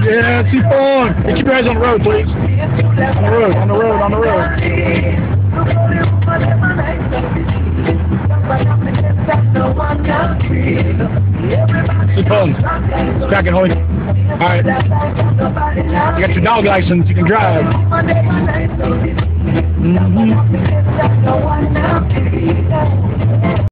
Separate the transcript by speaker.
Speaker 1: Yeah, T-Phone. Hey, keep your eyes on the road, please. On the road, on the road, on the road. T-Phone. Cracking, holy. Alright. You got your dog license, you can drive. Mm-hmm.